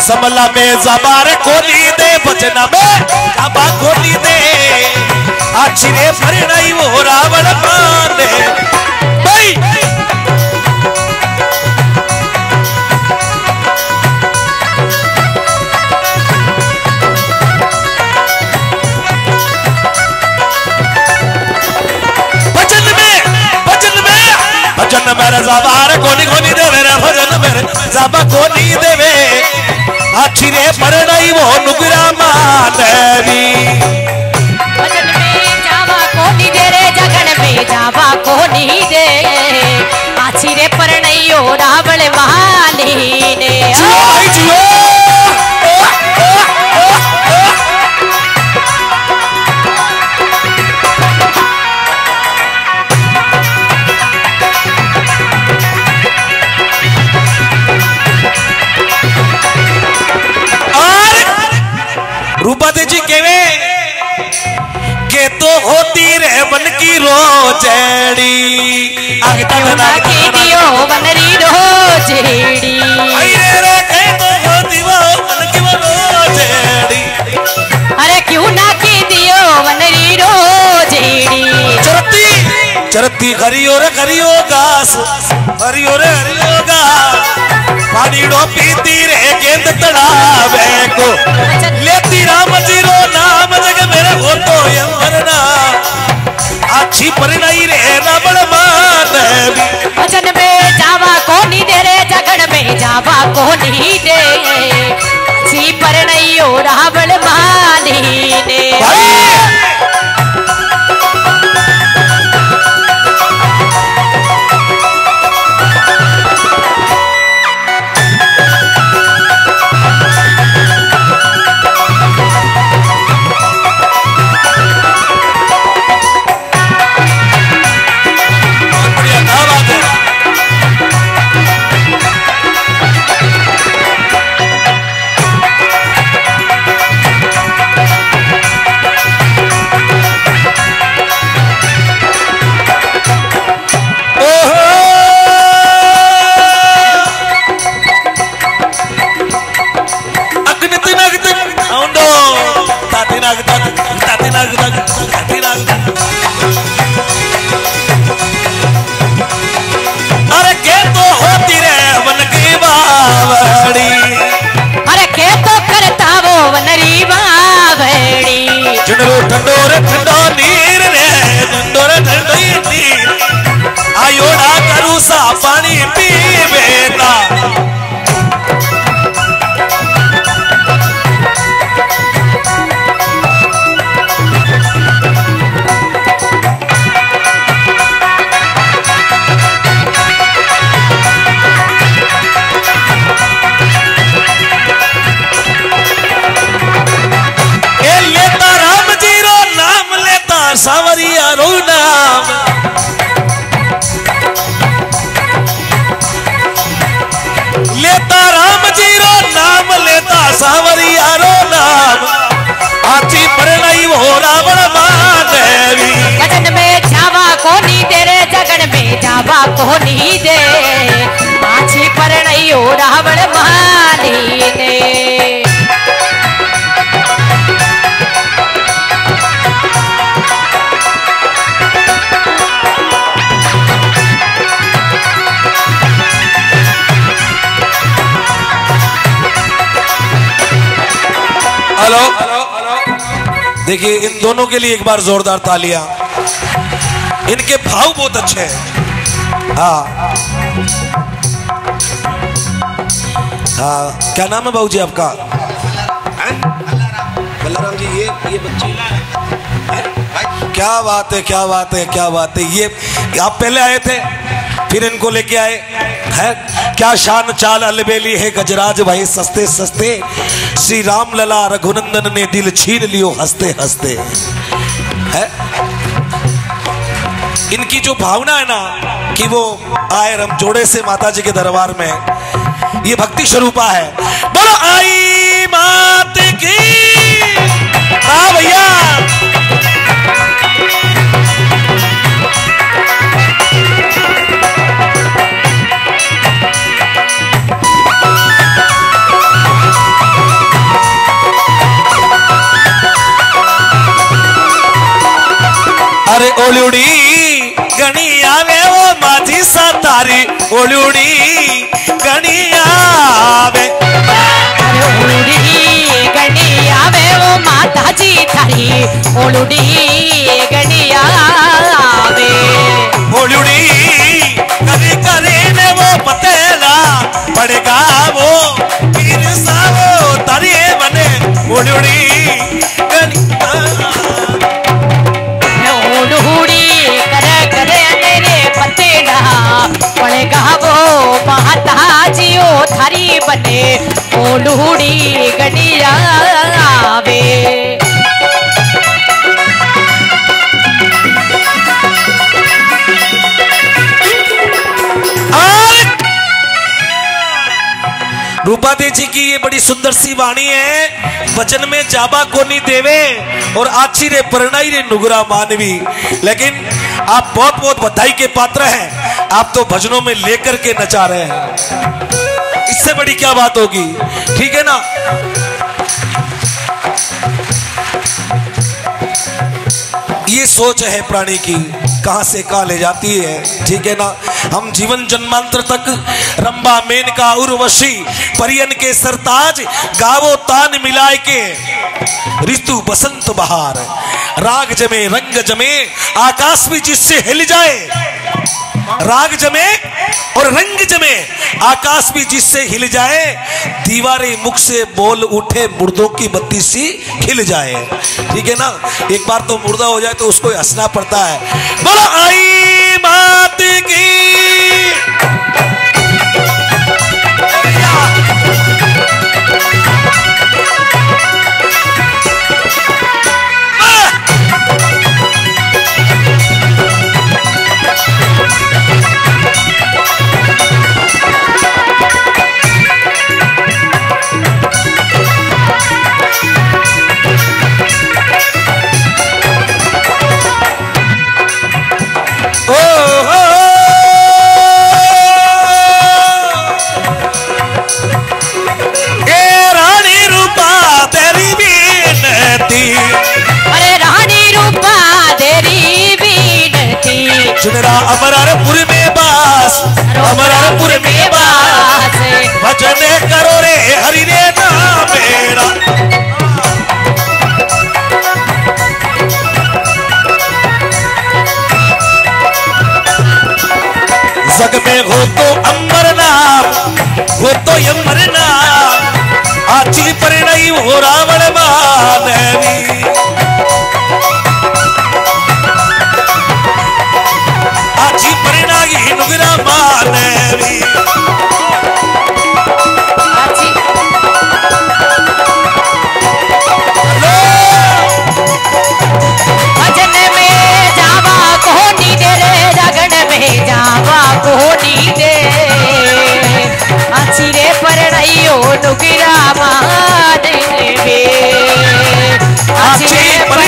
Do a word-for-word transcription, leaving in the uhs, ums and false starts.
समला में जबार खोली दे बचना में जाबा खोली दे आछिरे परिणय वो रावण माने भाई भजन मेरे जबार कोनी कोनी दे मेरे भजन मेरे जबा कोनी देवे आखिरे परणाई वो नुगरा मानवी भजन में जावा कोनी दे रे जगन में जावा कोनी दे आखिरे परणाई ओ रावण मानी ने जियो रूपा जी केवे के तो होती रे वन की रोजेड़ी आगे तक ना की दियो वनरी रोजेड़ी आई रे रे के तो होती वो वन की रोजेड़ी अरे क्यों ना की दियो वनरी रोजेड़ी चरती चरती हरियो रे हरियो गास हरियो रे हरियो गा पानी डो पीती रे गेंद तड़ावे को लेती राम जी रो नाम जग मेरे हो तो यमरना अच्छी परिणाई रे रावण मानवी भजन में जावा कोनी दे रे जगन में जावा कोनी दे अच्छी परिणाई ओ रावण मानी ने अरे के तो होती रे वन की बावड़ी अरे के तो करता वो वनरी बावड़ी चुनरो ठंडो रे ठंडो नीर रे ठंडो रे ठंडो नीर आयो ना करू सा पानी पीवे ना सावरिया रो नाम लेता राम जी रो नाम लेता सावरिया रो नाम आची परिणय वो रावण मानवी भजन में जावा कोनी दे रे जगन में जावा कोनी दे आची परिणय ओ रावण मानी ने हेलो देखिए इन दोनों के लिए एक बार जोरदार तालियां इनके भाव बहुत अच्छे हैं हाँ हाँ क्या नाम है बाबूजी आपका बलराम जी ये ये बच्ची क्या बात है क्या बात है क्या बात है ये आप पहले आए थे फिर इनको लेके आए है क्या शान चाल अलबेली है गजराज भाई सस्ते सस्ते श्री राम लला रघुनंदन ने दिल छीन लियो हंसते हंसते है इनकी जो भावना है ना कि वो आए रमजोड़े से माता जी के दरबार में ये भक्ति स्वरूपा है बोलो आई मात की हाँ भैया ओलुड़ी गणी आवे वो माझी सातारी ओलुड़ी गणी आवे ओलुड़ी गणी आवे वो माता जी थारी ओलुड़ी गणी आवे ओलुड़ी करे करे ने वो पतेला पड़ेगा वो पीर सावो तारी बने ओलुड़ी गणी ओलुड़ी करे करे तेरे पतेला पड़ेगा वो माता जी ओ थारी बने ओलुड़ी गणी आवे रूपादेवी जी की ये बड़ी सुंदर सी वाणी है। वचन में जाबा कोनी देवे और आची रे परणाई रे नुगरा मानवी। लेकिन आप बहुत बहुत बधाई के पात्र हैं। आप तो भजनों में लेकर के नचा रहे हैं, इससे बड़ी क्या बात होगी। ठीक है ना। ये सोच है प्राणी की, कहां से कहां ले जाती है। ठीक है ना। हम जीवन जन्मांतर तक रंबा मेनका उर्वशी परियन के सरताज गावो तान मिलाए के ऋतु बसंत बहार राग जमे रंग जमे आकाश भी जिससे हिल जाए। राग जमे और रंग जमे आकाश भी जिससे हिल जाए। दीवारें मुख से बोल उठे मुर्दों की बत्ती सी खिल जाए। ठीक है ना। एक बार तो मुर्दा हो जाए तो उसको हंसना पड़ता है। बोलो आई बात की चुनरा अमरारपुर में बास अमरारपुर में बास भजन करो रे हरि रे नाम मेरा। जग में हो तो अमर नाम हो तो यमर नाम आची परिणय हो रावण मानवी। आची परिणागी नुगरा मानवी। भजन में जावा कोनी दे रे लगन में जावा कोनी दे आची रे परिणयो नुगरा मानवी। आची रे